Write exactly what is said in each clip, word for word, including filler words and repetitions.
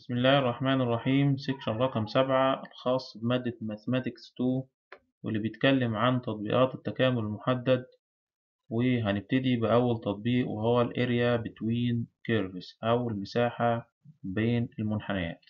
بسم الله الرحمن الرحيم. سيكشن رقم سبعة الخاص بمادة Mathematics اتنين، واللي بيتكلم عن تطبيقات التكامل المحدد. وهنبتدي بأول تطبيق وهو ال Area Between Curves أو المساحة بين المنحنيات.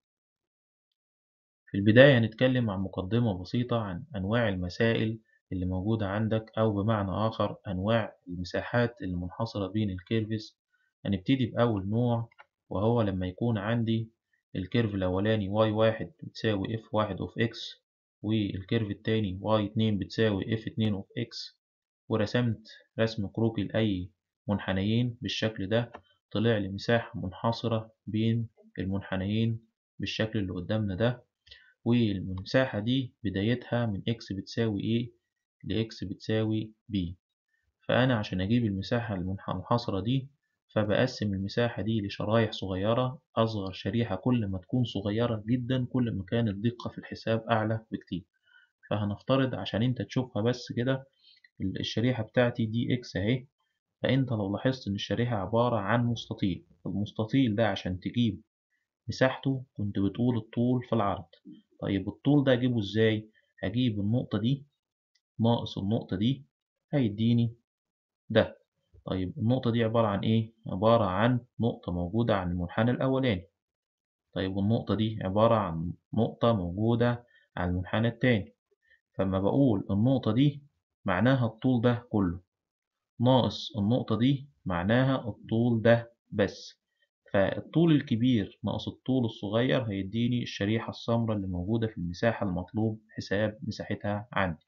في البداية هنتكلم عن مقدمة بسيطة عن أنواع المسائل اللي موجودة عندك، أو بمعنى آخر أنواع المساحات المنحصرة بين الكيرفز. هنبتدي بأول نوع وهو لما يكون عندي الكيرف الأولاني واي واحد بتساوي اف واحد اوف اكس، والكيرف التاني واي اتنين بتساوي اف اتنين اوف اكس، ورسمت رسم كروكي لأي منحنيين بالشكل ده، طلع لي مساحة منحصرة بين المنحنيين بالشكل اللي قدامنا ده. والمساحة دي بدايتها من x بتساوي a ل x بتساوي b. فأنا عشان أجيب المساحة المنحصرة دي فبقسم المساحة دي لشرايح صغيرة، أصغر شريحة كل ما تكون صغيرة جدا كل ما كانت الدقة في الحساب أعلى بكتير. فهنفترض عشان أنت تشوفها بس كده، الشريحة بتاعتي دي x أهي. فأنت لو لاحظت إن الشريحة عبارة عن مستطيل، المستطيل ده عشان تجيب مساحته كنت بتقول الطول في العرض. طيب الطول ده أجيبه إزاي؟ هجيب النقطة دي ناقص النقطة دي هيديني ده. طيب النقطة دي عبارة عن إيه؟ عبارة عن نقطة موجودة عن المنحنى الأولاني. طيب والنقطة دي عبارة عن نقطة موجودة على المنحنى التاني. فلما بقول النقطة دي معناها الطول ده كله، ناقص النقطة دي معناها الطول ده بس. فالطول الكبير ناقص الطول الصغير هيديني الشريحة السمراء اللي موجودة في المساحة المطلوب حساب مساحتها عندي.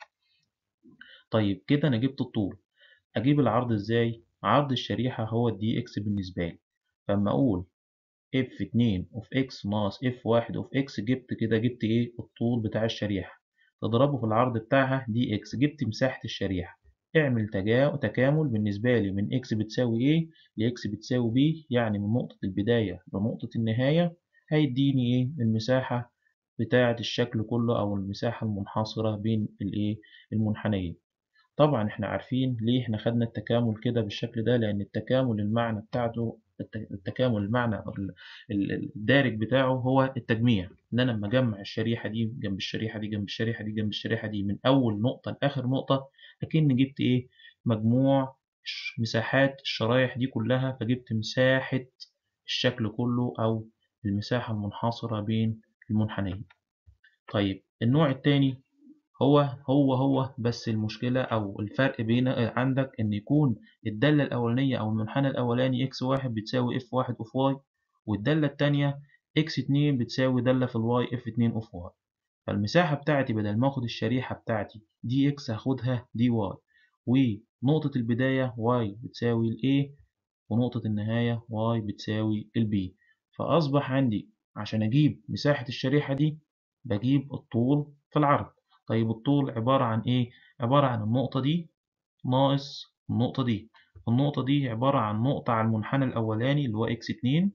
طيب كده أنا جبت الطول، أجيب العرض إزاي؟ عرض الشريحة هو الدي إكس بالنسبة لي. فأما أقول اف اتنين اوف اكس ناقص اف واحد اوف اكس، جبت كده جبت إيه؟ الطول بتاع الشريحة. تضربه في العرض بتاعها دي إكس، جبت مساحة الشريحة. اعمل تجا- تكامل بالنسبة لي من إكس بتساوي إيه لإكس بتساوي بي، يعني من نقطة البداية لنقطة النهاية، هيديني إيه؟ المساحة بتاعة الشكل كله أو المساحة المنحصرة بين الإيه؟ المنحنيين. طبعا احنا عارفين ليه احنا خدنا التكامل كده بالشكل ده، لأن التكامل المعنى بتاعته الت- التكامل المعنى ال- ال- الدارج بتاعه هو التجميع. ان انا لما اجمع الشريحه دي جنب الشريحه دي جنب الشريحه دي جنب الشريحه دي من اول نقطه لاخر نقطه، اكن جبت ايه؟ مجموع ش- مساحات الشرايح دي كلها، فجبت مساحه الشكل كله او المساحه المنحصره بين المنحنيين. طيب النوع التاني هو هو هو بس المشكلة أو الفرق بين عندك إن يكون الدالة الأولانية أو المنحنى الأولاني إكس واحد بتساوي إف واحد أوف واي، والدالة التانية إكس اتنين بتساوي دالة في الواي إف اتنين أوف واي. فالمساحة بتاعتي بدل ما آخد الشريحة بتاعتي دي إكس هاخدها دي واي، ونقطة البداية واي بتساوي ال A، ونقطة النهاية واي بتساوي ال B. فأصبح عندي عشان أجيب مساحة الشريحة دي بجيب الطول في العرض. طيب الطول عبارة عن إيه؟ عبارة عن النقطة دي ناقص النقطة دي. النقطة دي عبارة عن نقطة على المنحنى الأولاني اللي هو إكس اتنين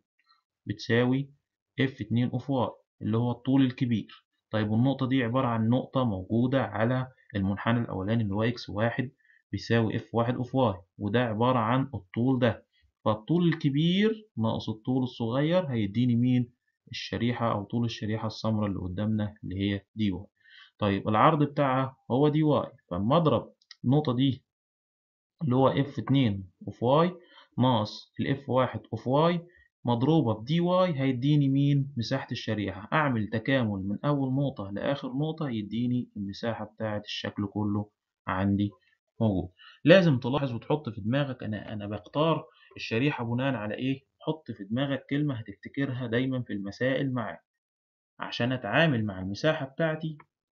بتساوي إف اتنين أوف واي اللي هو الطول الكبير. طيب والنقطة دي عبارة عن نقطة موجودة على المنحنى الأولاني اللي هو إكس واحد بيساوي إف واحد أوف واي، وده عبارة عن الطول ده. فالطول الكبير ناقص الطول الصغير هيديني مين؟ الشريحة أو طول الشريحة السمراء اللي قدامنا اللي هي دي واي. طيب العرض بتاعها هو دي واي، فلما أضرب النقطة دي اللي هو اف اتنين اوف واي ناقص الاف واحد اوف واي مضروبة بدي واي هيديني مين؟ مساحة الشريحة. أعمل تكامل من أول نقطة لآخر نقطة يديني المساحة بتاعة الشكل كله عندي موجود. لازم تلاحظ وتحط في دماغك أنا أنا بختار الشريحة بناء على إيه؟ حط في دماغك كلمة هتفتكرها دايما في المسائل معاك. عشان أتعامل مع المساحة بتاعتي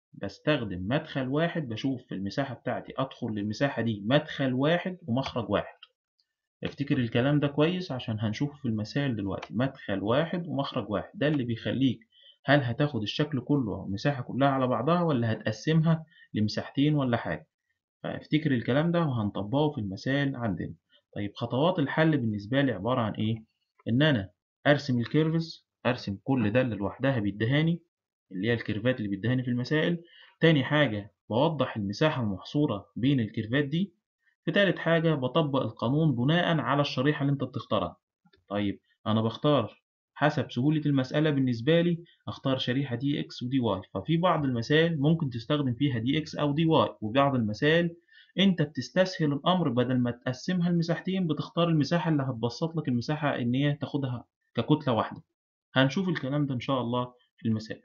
بستخدم مدخل واحد، بشوف في المساحة بتاعتي أدخل للمساحة دي مدخل واحد ومخرج واحد. افتكر الكلام ده كويس عشان هنشوف في المسائل دلوقتي. مدخل واحد ومخرج واحد ده اللي بيخليك هل هتاخد الشكل كله أو المساحة كلها على بعضها ولا هتقسمها لمساحتين ولا حاجة. فافتكر الكلام ده وهنطبقه في المسائل عندنا. طيب خطوات الحل بالنسبة لي عبارة عن إيه؟ إن أنا أرسم الكيرفز، أرسم كل دالة لوحدها بيدهاني اللي هي الكيرفات اللي بيدهاني في المسائل. تاني حاجة بوضح المساحة المحصورة بين الكيرفات دي. في تالت حاجة بطبق القانون بناء على الشريحة اللي أنت بتختارها. طيب أنا بختار حسب سهولة المسألة بالنسبة لي أختار شريحة دي إكس ودي واي. ففي بعض المسائل ممكن تستخدم فيها دي إكس أو دي واي، وبعض المسائل أنت بتستسهل الأمر بدل ما تقسمها لمساحتين بتختار المساحة اللي هتبسط لك المساحة إن هي تاخدها ككتلة واحدة. هنشوف الكلام ده إن شاء الله في المسائل.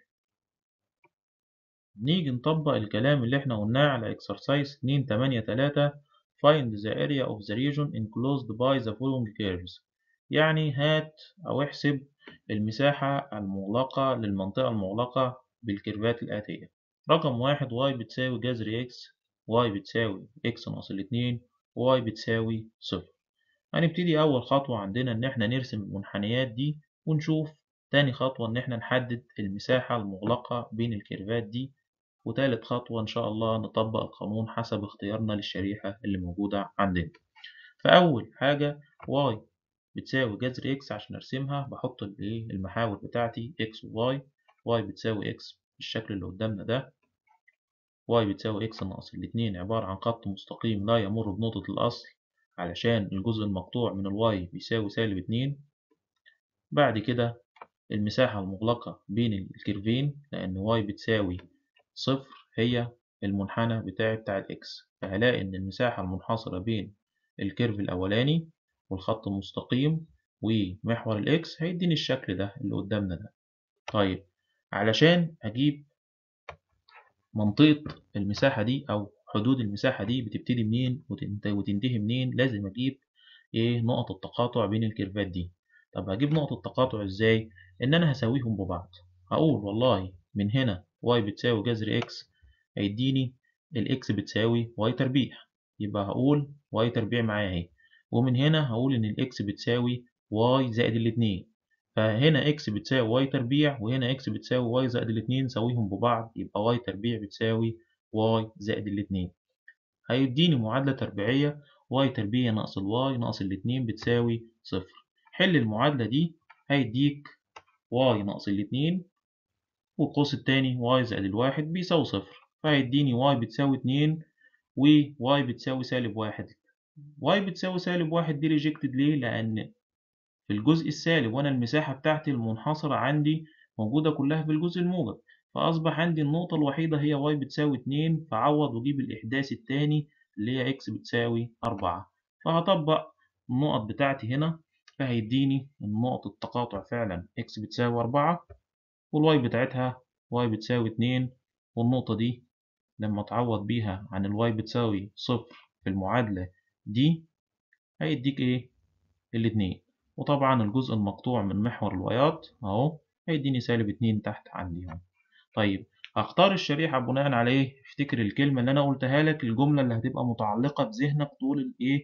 نيجي نطبق الكلام اللي احنا قلناه على exercise اتنين تمانية تلاتة. find the area of the region enclosed by the following curves. يعني هات أو احسب المساحة المغلقة للمنطقة المغلقة بالكيرفات الآتية. رقم واحد y بتساوي جذر x، y بتساوي x ناقص الاتنين، y بتساوي صفر. هنبتدي أول خطوة عندنا إن احنا نرسم المنحنيات دي ونشوف. تاني خطوة إن احنا نحدد المساحة المغلقة بين الكيرفات دي. وتالت خطوة إن شاء الله نطبق القانون حسب اختيارنا للشريحة اللي موجودة عندنا. فأول حاجة y بتساوي جذر x. عشان أرسمها بحط الإيه المحاور بتاعتي x و y. y بتساوي x بالشكل اللي قدامنا ده. y بتساوي x ناقص الاتنين عبارة عن خط مستقيم لا يمر بنقطة الأصل، علشان الجزء المقطوع من الواي بيساوي سالب اتنين. بعد كده المساحة المغلقة بين الكيرفين، لأن y بتساوي صفر هي المنحنى بتاعي بتاع الإكس، فهلاقي إن المساحة المنحصرة بين الكيرف الأولاني والخط المستقيم ومحور الإكس هيديني الشكل ده اللي قدامنا ده. طيب علشان أجيب منطقة المساحة دي أو حدود المساحة دي بتبتدي منين وتنتهي منين، لازم أجيب إيه نقط التقاطع بين الكيرفات دي. طب هجيب نقط التقاطع إزاي؟ إن أنا هساويهم ببعض. هقول والله من هنا y بتساوي جذر x هيديني الإكس بتساوي y تربيع، يبقى هقول y تربيع معايا أهي. ومن هنا هقول إن الإكس بتساوي y زائد الاتنين، فهنا x بتساوي y تربيع وهنا x بتساوي y زائد الاتنين، ساويهم ببعض يبقى y تربيع بتساوي y زائد الاتنين. هيديني معادلة تربيعية y تربيع ناقص الواي ناقص الاتنين بتساوي صفر. حل المعادلة دي هيديك y ناقص الاتنين والقوس التاني y زائد الواحد بيساوي صفر، فهيديني y بتساوي اتنين و y بتساوي سالب واحد. y بتساوي سالب واحد دي ريجكتد ليه؟ لأن في الجزء السالب وأنا المساحة بتاعتي المنحصرة عندي موجودة كلها في الجزء الموجب، فأصبح عندي النقطة الوحيدة هي y بتساوي اتنين، فعوض وأجيب الإحداث التاني اللي هي x بتساوي أربعة. فهطبق النقط بتاعتي هنا فهيديني النقط التقاطع فعلا x بتساوي أربعة والواي بتاعتها y بتساوي اتنين. والنقطة دي لما تعوض بيها عن الواي بتساوي صفر في المعادلة دي هيديك ايه؟ الاتنين. وطبعا الجزء المقطوع من محور الوايات اهو هيديني سالب اتنين تحت عندي اهو. طيب هختار الشريحة بناء على ايه؟ افتكر الكلمة اللي انا قلتها لك، الجملة اللي هتبقى متعلقة بذهنك طول الايه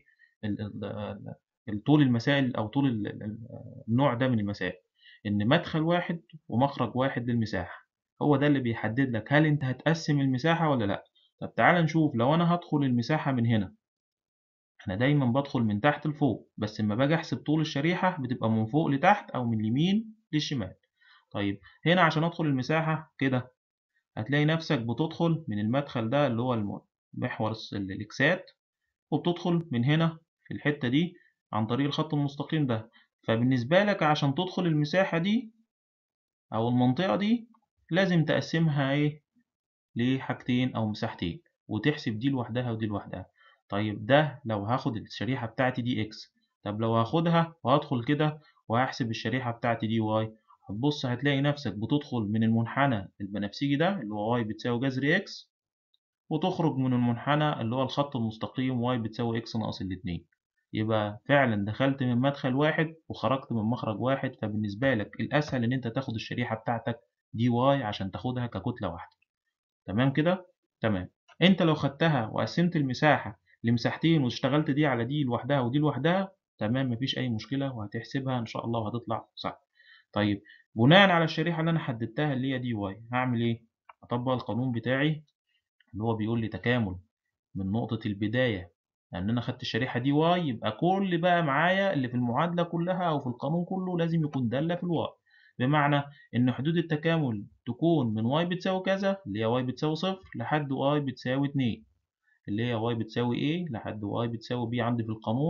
طول المسائل او طول النوع ده من المسائل، ان مدخل واحد ومخرج واحد للمساحة هو ده اللي بيحدد لك هل انت هتقسم المساحة ولا لا. طب تعال نشوف. لو انا هدخل المساحة من هنا، انا دايما بدخل من تحت لفوق، بس لما باجي احسب طول الشريحة بتبقى من فوق لتحت او من اليمين للشمال. طيب هنا عشان ادخل المساحة كده هتلاقي نفسك بتدخل من المدخل ده اللي هو محور الاكسات، وبتدخل من هنا في الحتة دي عن طريق الخط المستقيم ده. فبالنسبة لك عشان تدخل المساحة دي أو المنطقة دي لازم تقسمها إيه لحاجتين أو مساحتين وتحسب دي لوحدها ودي لوحدها. طيب ده لو هاخد الشريحة بتاعتي دي إكس. طب لو هاخدها وهدخل كده وهحسب الشريحة بتاعتي دي واي، هتبص هتلاقي نفسك بتدخل من المنحنى البنفسجي ده اللي هو واي بتساوي جذر إكس، وتخرج من المنحنى اللي هو الخط المستقيم واي بتساوي إكس ناقص الاتنين. يبقى فعلا دخلت من مدخل واحد وخرجت من مخرج واحد، فبالنسبة لك الأسهل إن أنت تاخد الشريحة بتاعتك دي واي عشان تاخدها ككتلة واحدة. تمام كده؟ تمام. أنت لو خدتها وقسمت المساحة لمساحتين واشتغلت دي على دي لوحدها ودي لوحدها تمام مفيش أي مشكلة وهتحسبها إن شاء الله وهتطلع صح. طيب بناء على الشريحة اللي أنا حددتها اللي هي دي واي هعمل إيه؟ أطبق القانون بتاعي اللي هو بيقول لي تكامل من نقطة البداية، لأن أنا خدت الشريحة دي واي يبقى كل بقى معايا اللي في المعادلة كلها أو في القانون كله لازم يكون دالة في الواي. بمعنى إن حدود التكامل تكون من واي بتساوي كذا اللي هي واي بتساوي صفر لحد واي بتساوي اتنين اللي هي واي بتساوي ايه لحد واي بتساوي بي عندي في القانون.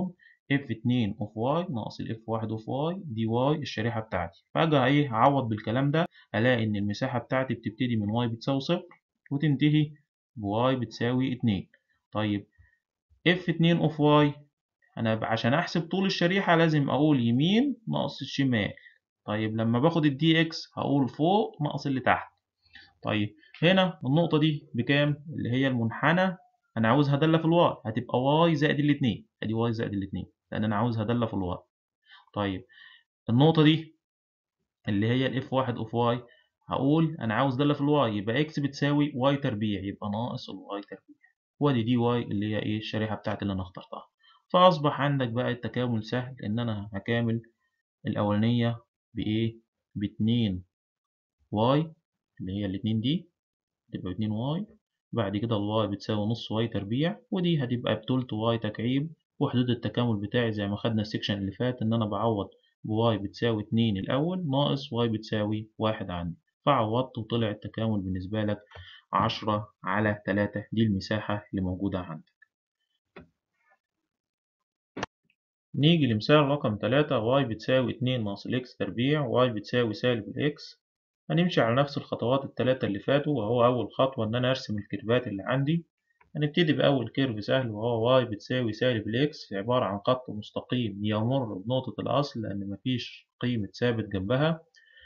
اف اتنين اوف واي ناقص الاف واحد اوف واي دي واي الشريحة بتاعتي. فأجي ايه أعوض بالكلام ده، ألاقي إن المساحة بتاعتي بتبتدي من واي بتساوي صفر وتنتهي بواي بتساوي اتنين. طيب اف اتنين اوف واي، أنا عشان أحسب طول الشريحة لازم أقول يمين ناقص الشمال. طيب لما باخد الدي اكس هقول فوق ناقص اللي تحت. طيب هنا النقطة دي بكام؟ اللي هي المنحنى أنا عاوزها دالة في الواي، هتبقى واي زائد الاتنين، أدي واي زائد الاتنين لأن أنا عاوزها دالة في الواي. طيب النقطة دي اللي هي الاف واحد اوف واي، هقول أنا عاوز دالة في الواي يبقى اكس بتساوي واي تربيع، يبقى ناقص الواي تربيع. وادي دي واي اللي هي ايه الشريحة بتاعتي اللي أنا اخترتها. فأصبح عندك بقى التكامل سهل، إن أنا هكامل الأولانية بإيه؟ باتنين واي اللي هي الاتنين دي تبقى باتنين واي، بعد كده الواي بتساوي نص واي تربيع، ودي هتبقى بتلت واي تكعيب. وحدود التكامل بتاعي زي ما خدنا السكشن اللي فات إن أنا بعوض بواي بتساوي اتنين الأول ناقص واي بتساوي واحد عندي، فعوضت وطلع التكامل بالنسبة لك عشرة على تلاتة، دي المساحة اللي موجودة عندك. نيجي لمثال رقم تلاتة، واي بتساوي اتنين ناقص الإكس تربيع واي بتساوي سالب الإكس. هنمشي على نفس الخطوات التلاتة اللي فاتوا، وهو أول خطوة إن أنا أرسم الكيرفات اللي عندي. هنبتدي بأول كيرف سهل وهو واي بتساوي سالب الإكس، عبارة عن خط مستقيم يمر بنقطة الأصل لأن مفيش قيمة ثابت جنبها،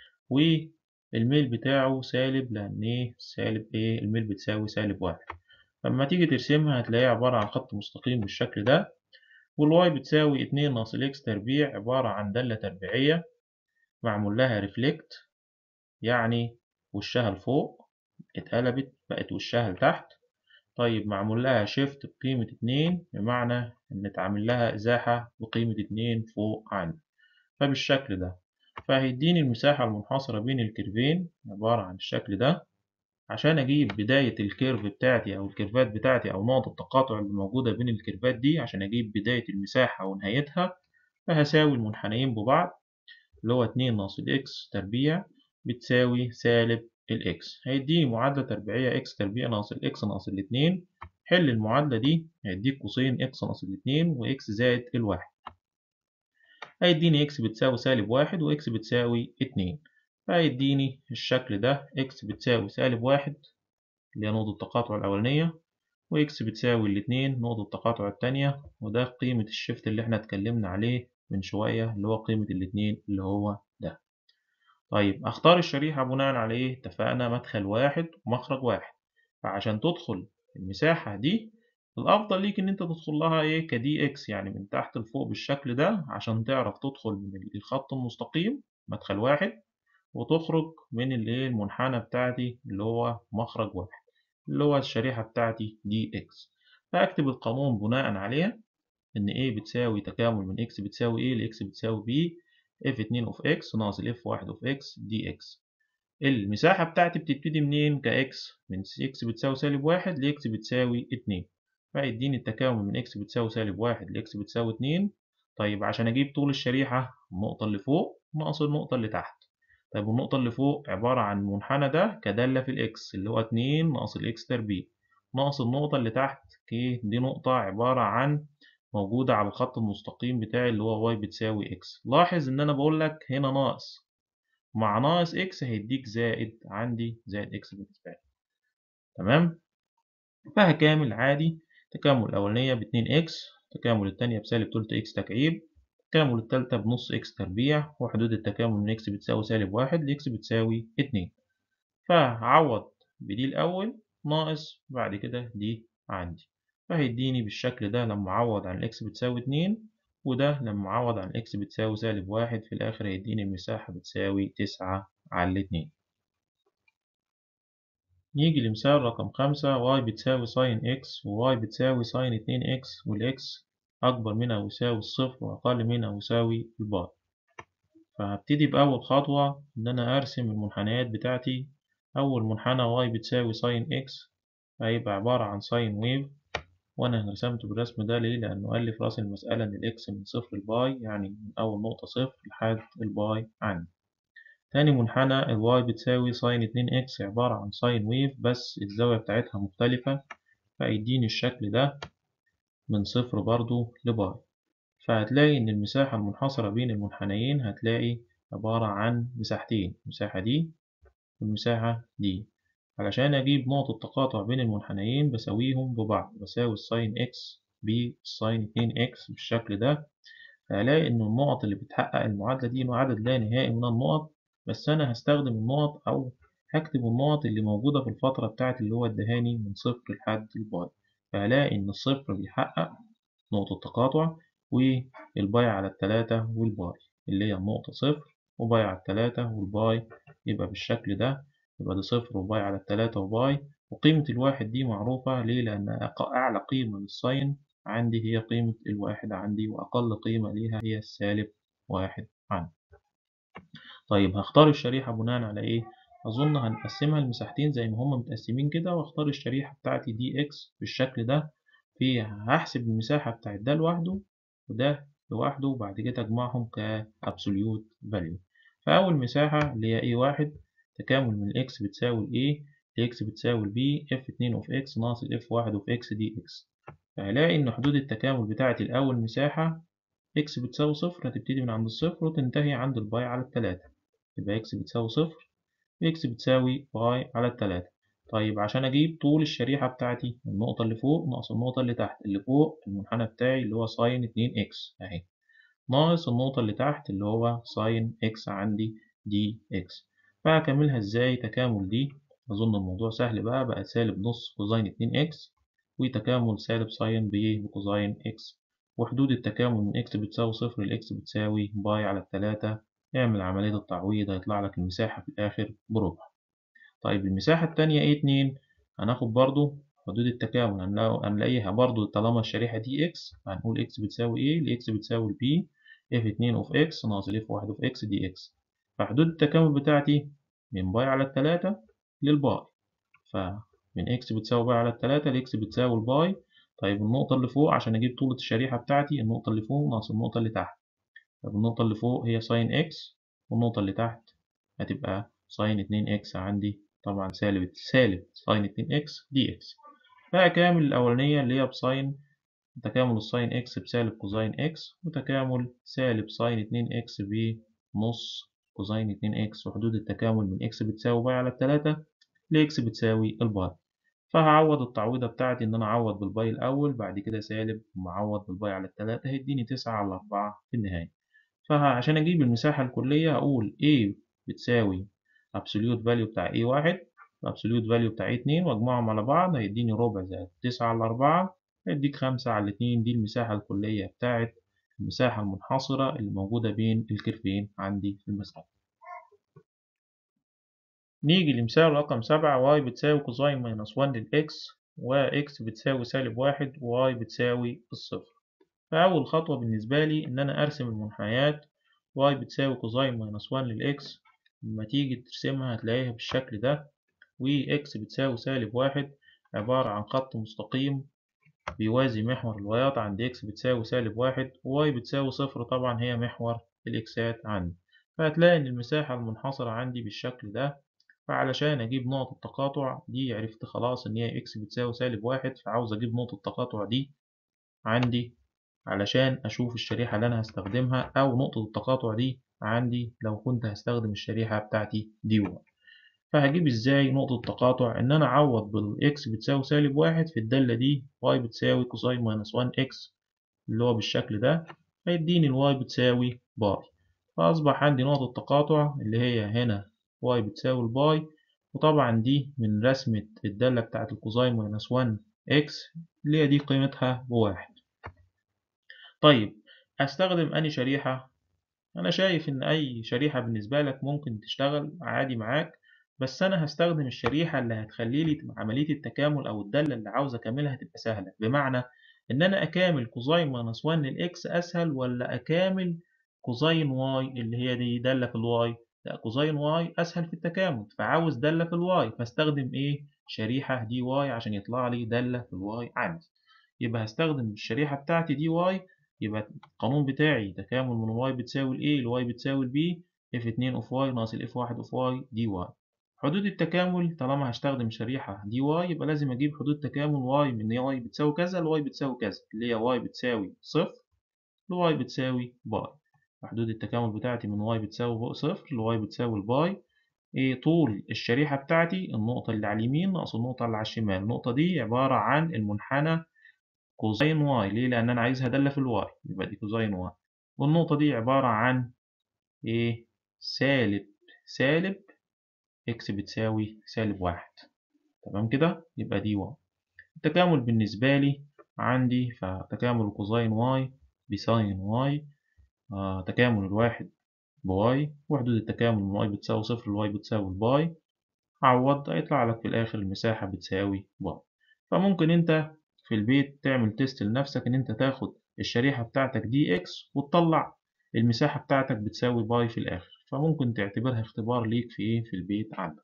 والميل بتاعه سالب لأن إيه سالب إيه الميل بتساوي سالب واحد. لما تيجي ترسمها هتلاقيها عبارة عن خط مستقيم بالشكل ده، والواي بتساوي اتنين ناقص الإكس تربيع عبارة عن دالة تربيعية معمول لها ريفلكت، يعني وشها لفوق اتقلبت بقت وشها لتحت. طيب معمول لها شيفت بقيمة اتنين، بمعنى إن اتعمل لها إزاحة بقيمة اتنين فوق عندي، فبالشكل ده. فهيديني المساحة المنحصرة بين الكيرفين عبارة عن الشكل ده. عشان أجيب بداية الكيرف بتاعتي أو الكيرفات بتاعتي أو نقط التقاطع اللي موجودة بين الكيرفات دي، عشان أجيب بداية المساحة ونهايتها، فهساوي المنحنيين ببعض اللي هو اتنين ناقص الإكس تربيع بتساوي سالب الإكس. هيديني معادلة تربيعية إكس تربيع ناقص الإكس ناقص الاتنين. حل المعادلة دي هيديك قوسين إكس ناقص الاتنين وإكس زائد الواحد. هيديني إكس بتساوي سالب واحد وإكس بتساوي اتنين. فهيديني الشكل ده إكس بتساوي سالب واحد اللي هي نقطة التقاطع الأولانية، وإكس بتساوي الاتنين نقطة التقاطع التانية، وده قيمة الشيفت اللي احنا اتكلمنا عليه من شوية اللي هو قيمة الاتنين اللي هو ده. طيب أختار الشريحة بناء على إيه؟ اتفقنا مدخل واحد ومخرج واحد. فعشان تدخل المساحة دي الأفضل ليك إن أنت تدخل لها إيه كدي إكس، يعني من تحت لفوق بالشكل ده عشان تعرف تدخل من الخط المستقيم مدخل واحد، وتخرج من الإيه المنحنى بتاعتي اللي هو مخرج واحد اللي هو الشريحة بتاعتي دي إكس. فأكتب القانون بناء عليها إن A بتساوي تكامل من X بتساوي A ل X بتساوي B اف اتنين اوف X ناقص ال اف واحد اوف X دي X. المساحة بتاعتي بتبتدي منين كإكس؟ من X بتساوي سالب واحد ل X بتساوي اتنين، فيديني التكامل من X بتساوي سالب واحد ل X بتساوي اتنين. طيب عشان أجيب طول الشريحة النقطة اللي فوق ناقص النقطة اللي تحت. طيب والنقطة اللي فوق عبارة عن المنحنى ده كدالة في الإكس اللي هو اتنين ناقص الإكس تربيع ناقص النقطة اللي تحت كي دي نقطة عبارة عن موجودة على الخط المستقيم بتاعي اللي هو واي بتساوي إكس. لاحظ إن أنا بقول لك هنا ناقص مع ناقص إكس هيديك زائد، عندي زائد إكس بالنسبة لي. تمام؟ فهكامل عادي. تكامل الأولانية باتنين إكس، تكامل التانية بسالب تلت إكس تكعيب، تكامل التالتة بنص إكس تربيع، وحدود التكامل من إكس بتساوي سالب واحد لإكس بتساوي اتنين. فهعوض بدي الأول ناقص بعد كده دي عندي، فهيديني بالشكل ده لما أعوض عن الإكس بتساوي اتنين، وده لما أعوض عن الإكس بتساوي سالب واحد، في الآخر هيديني المساحة بتساوي تسعة على اتنين. نيجي لمثال رقم خمسة، واي بتساوي ساين إكس وواي بتساوي ساين اتنين إكس والإكس أكبر من أو يساوي الصفر وأقل من أو يساوي الباي. فهبتدي بأول خطوة إن أنا أرسم المنحنيات بتاعتي. أول منحنى واي بتساوي ساين إكس هيبقى عبارة عن ساين ويف، وأنا رسمته بالرسم ده ليه؟ لأنه قال لي في رأس المسألة إن الإكس من صفر لباي، يعني من أول نقطة صفر لحد الباي عندي. تاني منحنى الواي بتساوي ساين اتنين إكس عبارة عن ساين ويف بس الزاوية بتاعتها مختلفة، فيديني الشكل ده من صفر برضو لباي. فهتلاقي إن المساحة المنحصرة بين المنحنيين هتلاقي عبارة عن مساحتين، المساحة دي والمساحة دي. علشان أجيب نقطة تقاطع بين المنحنيين بساويهم ببعض، بساوي الساين إكس بالساين اتنين إكس بالشكل ده. هلاقي إن النقط اللي بتحقق المعادلة دي إنه عدد لا نهائي من النقط، بس أنا هستخدم النقط أو هكتب النقط اللي موجودة في الفترة بتاعت اللي هو ادهاني من صفر لحد الباي. فهلاقي إن الصفر بيحقق نقطة تقاطع، والباي على التلاتة والباي اللي هي النقطة صفر وباي على التلاتة والباي يبقى بالشكل ده. يبقى دي صفر وباي على التلاتة وباي، وقيمة الواحد دي معروفة ليه؟ لأن أق- أعلى قيمة للساين عندي هي قيمة الواحد عندي، وأقل قيمة ليها هي السالب واحد عندي. طيب هختار الشريحة بناء على إيه؟ أظن هنقسمها لمساحتين زي ما هما متقسمين كده، وأختار الشريحة بتاعتي دي إكس بالشكل ده. في هحسب المساحة بتاعت ده لوحده وده لوحده، وبعد كده أجمعهم كأبسوليوت فاليو. فأول مساحة اللي هي إيه واحد، تكامل من الإكس بتساوي الإيه لإكس بتساوي البي إف اتنين أوف إكس ناقص الإف واحد أوف إكس دي إكس. فهلاقي إن حدود التكامل بتاعت الأول مساحة إكس بتساوي صفر، هتبتدي من عند الصفر وتنتهي عند الباي على التلاتة. يبقى إكس بتساوي صفر، إكس بتساوي باي على التلاتة. طيب عشان أجيب طول الشريحة بتاعتي، النقطة اللي فوق ناقص النقطة اللي تحت. اللي فوق المنحنى بتاعي اللي هو ساين اتنين إكس أهي، ناقص النقطة اللي تحت اللي هو ساين إكس عندي دي إكس. فهكملها إزاي؟ تكامل دي أظن الموضوع سهل بقى، بقى سالب نص كوزين اتنين إكس، وتكامل سالب ساين ب بكوزين إكس، وحدود التكامل من إكس بتساوي صفر لإكس بتساوي باي على التلاتة. اعمل عملية التعويض هيطلع لك المساحة في الآخر بربع. طيب المساحة التانية ايه اتنين، هناخد برضو حدود التكامل هنلاقو- هنلاقيها برضو طالما الشريحة دي اكس، هنقول اكس بتساوي ايه لاكس بتساوي بي اف اتنين اوف اكس ناقص اف واحد اوف اكس دي اكس. فحدود التكامل بتاعتي من باي على التلاتة للباي، فمن اكس بتساوي باي على التلاتة لاكس بتساوي الباي. طيب النقطة اللي فوق عشان اجيب طولة الشريحة بتاعتي، النقطة اللي فوق ناقص النقطة اللي تحت. طب النقطة اللي فوق هي ساين اكس، والنقطة اللي تحت هتبقى ساين اتنين اكس عندي، طبعا سالب سالب ساين اتنين اكس دي اكس. فأكامل الأولانية اللي هي بساين، تكامل الساين اكس بسالب كوزين اكس، وتكامل سالب ساين اتنين اكس بنص كوزين اتنين اكس، وحدود التكامل من اكس بتساوي باي على التلاتة لإكس بتساوي الباي. فهعوض التعويضة بتاعتي إن أنا أعوض بالباي الأول، بعد كده سالب معوض بالباي على التلاتة هيديني تسعة على أربعة في النهاية. فعشان أجيب المساحة الكلية هقول A بتساوي absolute value بتاع إيه واحد absolute value بتاع إيه اتنين، وأجمعهم على بعض هيديني ربع زائد تسعة على أربعة هيديك خمسة على اتنين. دي المساحة الكلية بتاعت المساحة المنحصرة اللي موجودة بين الكيرفين عندي في المسألة. نيجي لمثال رقم سبعة، y بتساوي كوزين ماينس واحد للإكس، وإكس بتساوي سالب واحد، وy بتساوي الصفر. فأول خطوة بالنسبة لي إن أنا أرسم المنحنيات. y بتساوي كوزين ماينس واحد للإكس، لما تيجي ترسمها هتلاقيها بالشكل ده، وإكس بتساوي سالب واحد عبارة عن خط مستقيم بيوازي محور الوايات عند إكس بتساوي سالب واحد، وواي بتساوي صفر طبعا هي محور الإكسات عندي. فهتلاقي إن المساحة المنحصرة عندي بالشكل ده. فعلشان أجيب نقطة التقاطع دي، عرفت خلاص إن هي إكس بتساوي سالب واحد، فعاوز أجيب نقطة التقاطع دي عندي علشان أشوف الشريحة اللي أنا هستخدمها، أو نقطة التقاطع دي عندي لو كنت هستخدم الشريحة بتاعتي دي واي. فهجيب إزاي نقطة التقاطع؟ إن أنا أعوض بالإكس بتساوي سالب واحد في الدالة دي واي بتساوي كوساين ماينس واحد إكس اللي هو بالشكل ده، هيديني الواي بتساوي باي. فأصبح عندي نقطة تقاطع اللي هي هنا واي بتساوي الباي، وطبعا دي من رسمة الدالة بتاعت الكوساين ماينس واحد إكس اللي هي دي قيمتها بواحد. طيب أستخدم أنهي شريحة؟ أنا شايف إن أي شريحة بالنسبة لك ممكن تشتغل عادي معاك، بس أنا هستخدم الشريحة اللي هتخلي لي عملية التكامل أو الدالة اللي عاوز أكملها تبقى سهلة. بمعنى إن أنا أكامل كوزين ماينس واحد للإكس أسهل، ولا أكامل كوزين واي اللي هي دي دالة في الواي؟ لا، كوزين واي أسهل في التكامل، فعاوز دالة في الواي، فاستخدم إيه؟ شريحة دي واي عشان يطلع لي دالة في الواي عندي. يبقى هستخدم الشريحة بتاعتي دي واي. يبقى القانون بتاعي تكامل من واي بتساوي ال A لواي بتساوي ال B اف اتنين اوف واي ناقص ال اف واحد اوف واي دي واي. حدود التكامل طالما هستخدم شريحة دي واي يبقى لازم أجيب حدود تكامل واي من واي بتساوي كذا لواي بتساوي كذا، اللي هي واي بتساوي صفر لواي بتساوي باي. حدود التكامل بتاعتي من واي بتساوي صفر لواي بتساوي الباي. إيه طول الشريحة بتاعتي النقطة اللي على اليمين ناقص النقطة اللي على الشمال. النقطة دي عبارة عن المنحنى كوزين واي. ليه؟ لأن أنا عايزها دالة في الواي، يبقى دي كوزين واي. والنقطة دي عبارة عن إيه؟ سالب سالب إكس بتساوي سالب واحد. تمام كده؟ يبقى دي واي. التكامل بالنسبة لي عندي فتكامل كوزين واي بساين واي. آه تكامل الواحد بواي، وحدود التكامل من واي بتساوي صفر لواي بتساوي الباي. عوض هيطلع لك في الآخر المساحة بتساوي باي. فممكن أنت في البيت تعمل تيست لنفسك إن أنت تاخد الشريحة بتاعتك دي إكس وتطلع المساحة بتاعتك بتساوي باي في الآخر. فممكن تعتبرها اختبار ليك في إيه في البيت عندك.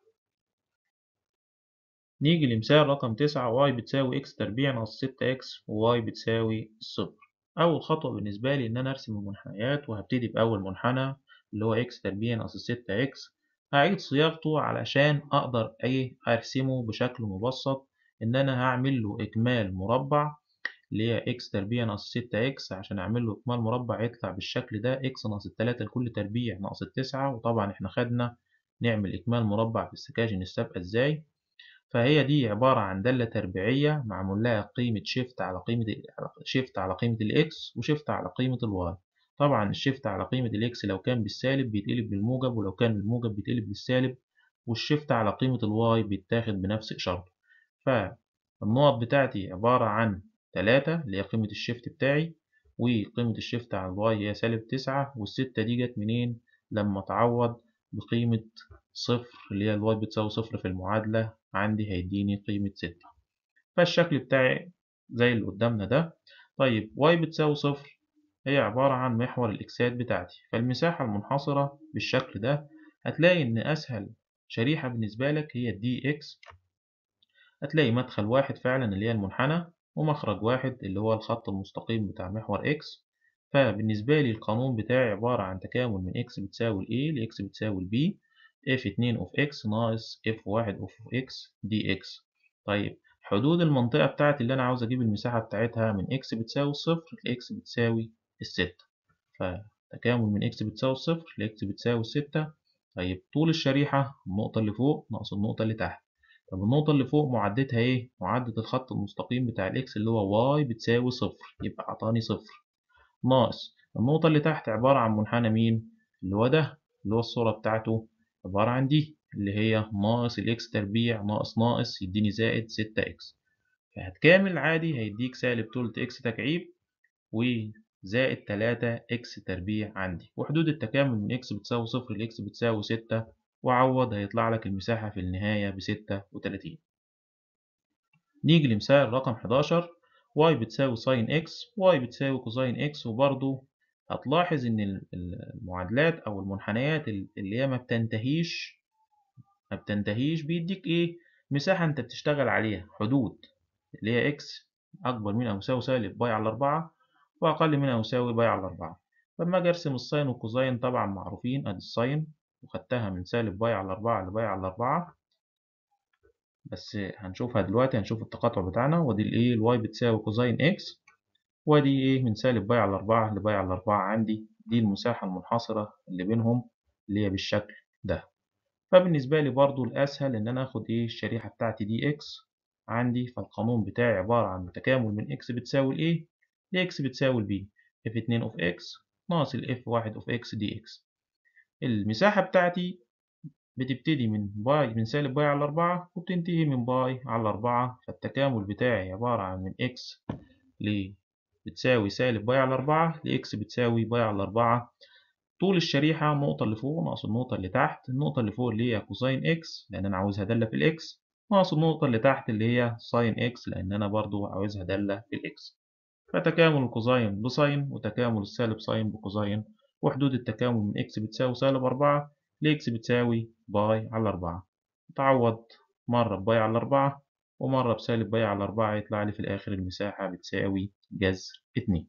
نيجي لمثال رقم تسعة. واي بتساوي إكس تربيع ناقص ستة إكس وواي بتساوي صفر. أول خطوة بالنسبة لي إن أنا أرسم المنحنيات، وهبتدي بأول منحنى اللي هو إكس تربيع ناقص ستة إكس. هعيد صياغته علشان أقدر إيه أرسمه بشكل مبسط. إن أنا هعمل له إكمال مربع اللي هي إكس تربيع ناقص ستة إكس. عشان أعمل له إكمال مربع يطلع بالشكل ده إكس ناقص التلاتة لكل تربيع ناقص التسعة. وطبعا إحنا خدنا نعمل إكمال مربع في السكاشن السابقة إزاي. فهي دي عبارة عن دالة تربيعية معمول لها قيمة شيفت على قيمة شيفت على قيمة الإكس وشيفت على قيمة الواي. طبعا الشيفت على قيمة الإكس لو كان بالسالب بيتقلب بالموجب، ولو كان بالموجب بيتقلب بالسالب. والشيفت على قيمة الواي بيتاخد بنفس إشارته. فالنقط بتاعتي عبارة عن تلاتة اللي هي قيمة الشيفت بتاعي، وقيمة الشيفت على الواي هي سالب تسعة. والستة دي جت منين؟ لما تعوض بقيمة صفر اللي هي الواي بتساوي صفر في المعادلة عندي هيديني قيمة ستة. فالشكل بتاعي زي اللي قدامنا ده. طيب واي بتساوي صفر هي عبارة عن محور الإكسات بتاعتي. فالمساحة المنحصرة بالشكل ده هتلاقي إن أسهل شريحة بالنسبة لك هي الدي إكس. هتلاقي مدخل واحد فعلا اللي هي المنحنى، ومخرج واحد اللي هو الخط المستقيم بتاع محور إكس. فبالنسبة لي القانون بتاعي عبارة عن تكامل من إكس بتساوي A لإكس بتساوي B إف اتنين أوف إكس ناقص إف واحد أوف إكس دي إكس. طيب حدود المنطقة بتاعتي اللي أنا عاوز أجيب المساحة بتاعتها من إكس بتساوي صفر لإكس بتساوي الستة. فتكامل من إكس بتساوي صفر لإكس بتساوي الستة. طيب طول الشريحة النقطة اللي فوق ناقص النقطة اللي تحت. طب النقطة اللي فوق معدتها إيه؟ معدة الخط المستقيم بتاع الإكس اللي هو واي بتساوي صفر، يبقى عطاني صفر. ناقص النقطة اللي تحت عبارة عن منحنى مين؟ اللي هو ده اللي هو الصورة بتاعته عبارة عن دي اللي هي ناقص الإكس تربيع ناقص ناقص يديني زائد ستة إكس. فهتكامل عادي هيديك سالب تلت إكس تكعيب وزائد تلاتة إكس تربيع عندي. وحدود التكامل من إكس بتساوي صفر لإكس بتساوي ستة. وعوض هيطلع لك المساحة في النهاية بستة وتلاتين. نيجي لمثال رقم حداشر. واي بتساوي ساين إكس واي بتساوي كوزين إكس. وبرضو هتلاحظ إن المعادلات أو المنحنيات اللي هي ما بتنتهيش ما بتنتهيش بيديك إيه؟ مساحة أنت بتشتغل عليها. حدود اللي هي إكس أكبر من أو يساوي سالب باي على أربعة وأقل من أو يساوي باي على أربعة. لما أجي أرسم الساين والكوزين طبعا معروفين. أدي الساين وخدتها من سالب باي على أربعة لباي على أربعة، بس هنشوفها دلوقتي. هنشوف التقاطع بتاعنا. ودي الايه الواي بتساوي كوزين اكس. ودي ايه من سالب باي على أربعة لباي على أربعة عندي. دي المساحة المنحصرة اللي بينهم اللي هي بالشكل ده. فبالنسبة لي برضو الأسهل إن أنا آخد ايه الشريحة بتاعتي دي إكس عندي. فالقانون بتاعي عبارة عن تكامل من إكس بتساوي الإيه لإكس بتساوي البي إف اتنين أوف إكس ناقص الإف واحد أوف إكس دي إكس. المساحة بتاعتي بتبتدي من باي من سالب باي على أربعة وبتنتهي من باي على أربعة. فالتكامل بتاعي عبارة عن من إكس ل بتساوي سالب باي على أربعة لإكس بتساوي باي على أربعة. طول الشريحة النقطة اللي فوق ناقص النقطة اللي تحت. النقطة اللي فوق اللي هي كوساين إكس لأن أنا عاوزها دالة في الإكس، ناقص النقطة اللي تحت اللي هي ساين إكس لأن أنا برضو عاوزها دالة في الإكس. فتكامل الكوزين بساين وتكامل السالب ساين بكوزين. وحدود التكامل من إكس بتساوي سالب أربعة لإكس بتساوي باي على أربعة. تعوض مرة بباي على أربعة ومرة بسالب باي على أربعة يطلع لي في الآخر المساحة بتساوي جذر اتنين.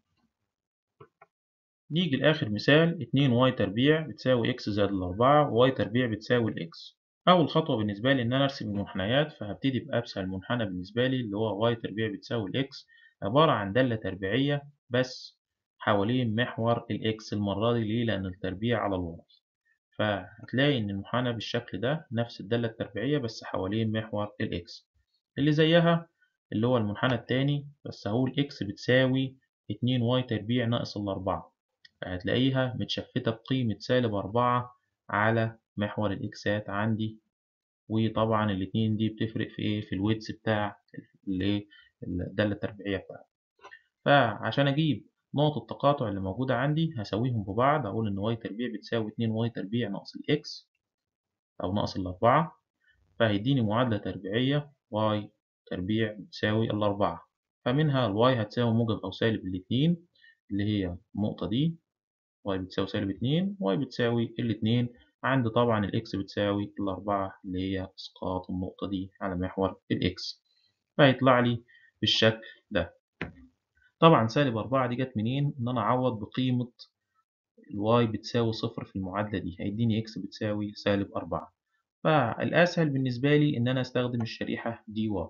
نيجي لآخر مثال. اتنين واي تربيع بتساوي إكس زائد الأربعة وواي تربيع بتساوي الإكس. أول خطوة بالنسبة لي إن أنا أرسم المنحنيات. فهبتدي بأسهل منحنى بالنسبة لي اللي هو واي تربيع بتساوي الإكس. عبارة عن دالة تربيعية بس حوالين محور الإكس المرة دي. ليه؟ لأن التربيع على الواي. فهتلاقي إن المحاناة بالشكل ده نفس الدالة التربيعية بس حوالين محور الإكس. اللي زيها اللي هو المنحنى التاني، بس هقول إكس بتساوي اتنين واي تربيع ناقص الأربعة، فهتلاقيها متشفتة بقيمة سالب أربعة على محور الإكسات عندي. وطبعا الاتنين دي بتفرق في إيه؟ في الويتس بتاع الإيه؟ الدالة التربيعية بتاعتي. فعشان أجيب نقط التقاطع اللي موجودة عندي هساويهم ببعض، أقول إن واي تربيع بتساوي اتنين واي تربيع ناقص الإكس أو ناقص الأربعة، فهيديني معادلة تربيعية واي تربيع بتساوي الأربعة. فمنها الواي هتساوي موجب أو سالب الاتنين اللي هي النقطة دي، واي بتساوي سالب اتنين، واي بتساوي الاتنين. عندي طبعا الإكس بتساوي الأربعة اللي هي إسقاط النقطة دي على محور الإكس، فهيطلع لي بالشكل ده. طبعا سالب أربعة دي جت منين؟ إن أنا أعوض بقيمة الواي بتساوي صفر في المعادلة دي، هيديني إكس بتساوي سالب أربعة. فالأسهل بالنسبة لي إن أنا أستخدم الشريحة دي واي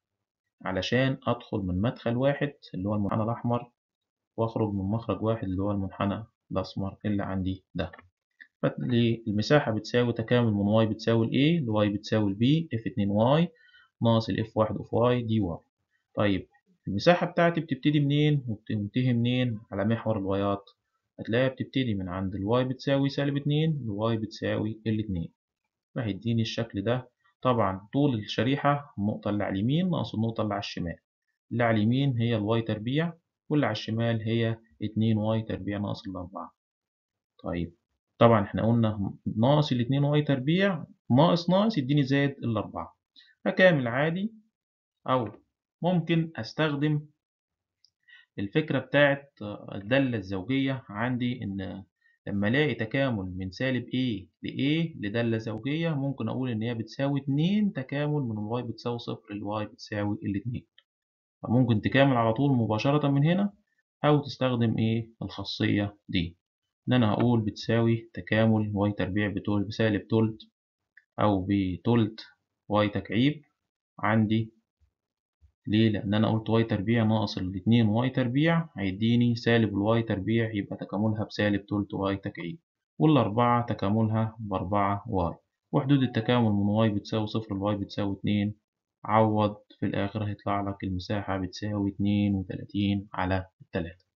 علشان أدخل من مدخل واحد اللي هو المنحنى الأحمر وأخرج من مخرج واحد اللي هو المنحنى الأسمر اللي عندي ده. فالمساحة بتساوي تكامل من واي بتساوي ال A ل y بتساوي ال B اف اتنين واي ناقص ال اف واحد اوف y دي واي. طيب المساحة بتاعتي بتبتدي منين وبتنتهي منين على محور الوايات؟ هتلاقيها بتبتدي من عند ال y بتساوي سالب اتنين ل y بتساوي ال اتنين، فهيديني الشكل ده. طبعا طول الشريحة النقطة اللي على اليمين ناقص النقطة اللي على الشمال. اللي على اليمين هي الواي تربيع، واللي على الشمال هي اتنين واي تربيع ناقص الأربعة. طيب طبعا احنا قلنا ناقص الاتنين واي تربيع ناقص ناقص يديني زائد الأربعة، فكامل عادي. أو ممكن أستخدم الفكرة بتاعت الدالة الزوجية عندي، إن لما ألاقي تكامل من سالب A ل A لدالة زوجية ممكن أقول إن هي بتساوي اتنين تكامل من الواي بتساوي صفر للواي بتساوي الاتنين. فممكن تكامل على طول مباشرة من هنا، أو تستخدم إيه الخاصية دي، إن أنا هقول بتساوي تكامل واي تربيع بتول بسالب تلت أو بتلت واي تكعيب عندي. ليه؟ لأن أنا قلت واي تربيع ناقص الاتنين واي تربيع هيديني سالب الواي تربيع، يبقى تكاملها بسالب تلت واي تكعيب، والأربعة تكاملها بأربعة واي، وحدود التكامل من واي بتساوي صفر لواي بتساوي اتنين. عوض في الآخر هيطلع لك المساحة بتساوي اتنين وتلاتين على التلاتة.